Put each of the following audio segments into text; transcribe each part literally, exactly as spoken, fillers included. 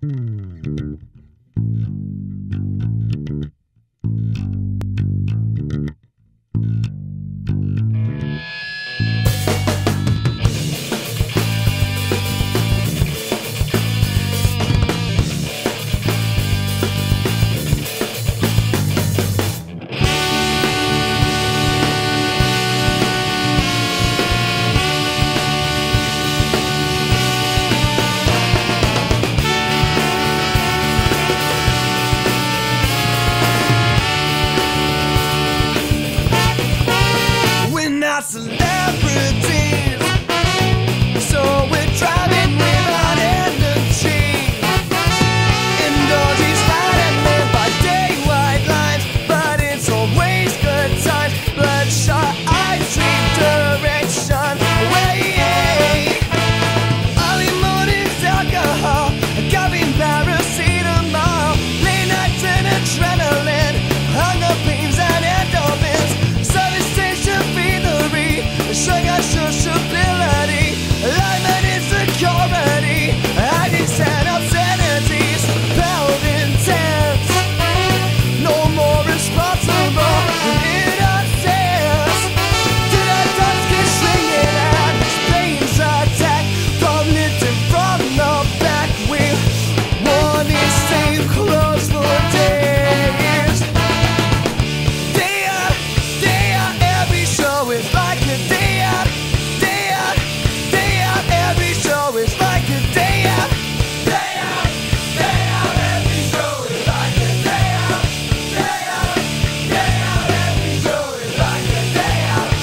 Celebrities, so we're driving without energy. Indoors he's fighting live by day white lines, but it's always good times. Bloodshot eyes, dream direction away. Early mornings, alcohol, caffeine, paracetamol, late nights and adrenaline, hunger pains and endorphins. Service station fevery, sugar sociability, alignment insecurity, ideas and obscenities, pound intense, no more responsible than innocence. Till our thoughts get swinging and planes attack, plummeting from the back. We wore these same clothes for days. Day out, day out, every show is like a day out. Day out, day out, every show is like a day out. Day out, day out, every show is like a day out. Day out, day out, every show is like a day out.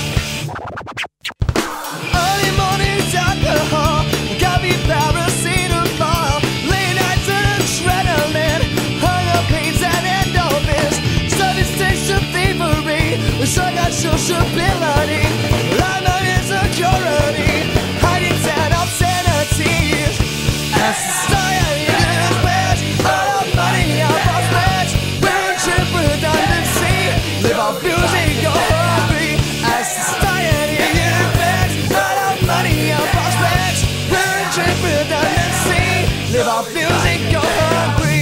Early mornings, alcohol, coffee, paracetamol, late nights and adrenaline, hunger pains and endorphins, service station thievery, sugar sociability, alignment insecurity, hiding and obscenities. As society gets rich, all our money, our prospects, we're in trip redundancy, live our music, go hungry. As society gets rich, all our money, our prospects, we're in trip redundancy, live our music, go hungry.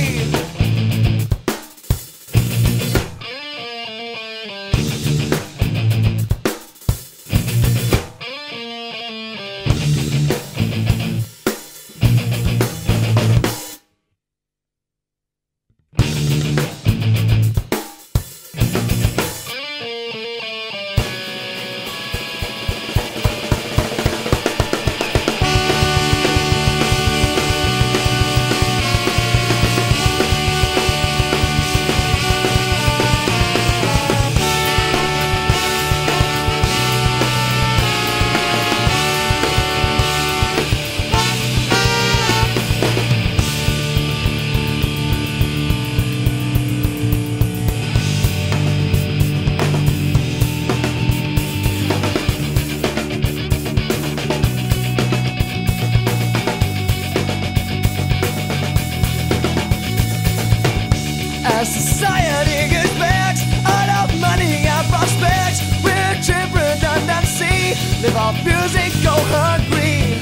As society gets back, all our money, our prospects, we're trip redundancy, live our music, go hungry.